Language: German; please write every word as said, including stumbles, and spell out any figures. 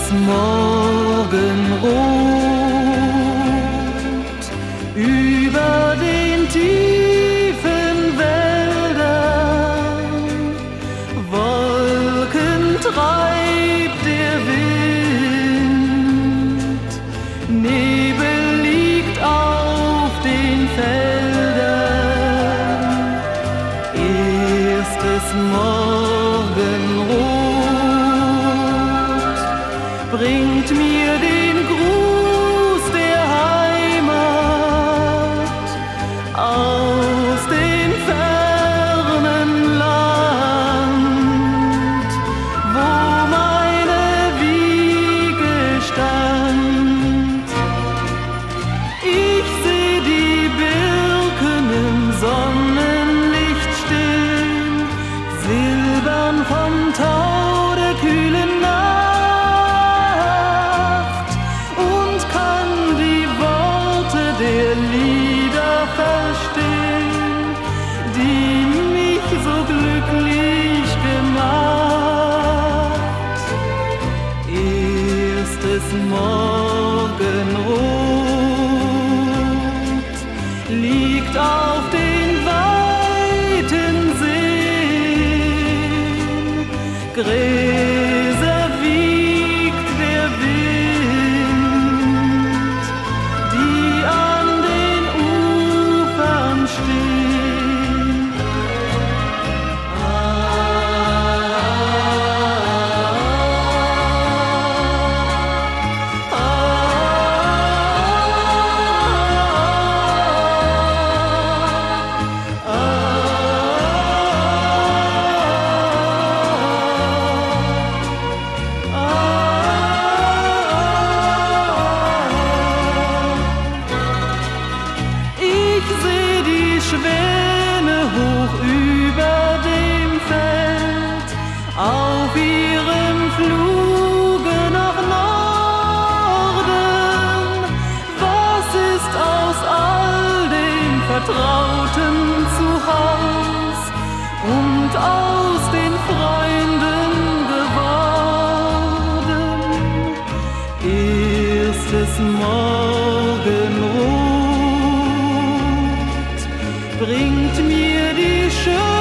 Morgenrot über den tiefen Wäldern, Wolken treibt der Wind, Nebel liegt auf den Feldern, erstes Morgenrot bringt mir den Gruß der Heimat aus dem fernen Land, wo meine Wiege stand. Ich seh die Birken im Sonnenlicht stehen, silbern vom Tau der kühlen Nacht. Der Lieder verstehen, die mich so glücklich gemacht. Erstes Morgenrot liegt auf den weiten Seen, Gräser wiegt der Wind, die an den Ufern stehen. Ah, ah, ah, Ich seh die Schwäne hoch über dem Feld, auf ihrem Fluge nach Norden. Was ist aus all dem Vertrauten zu Haus und aus den Freunden geworden? Erstes Morgenrot bringt mir die Schönheit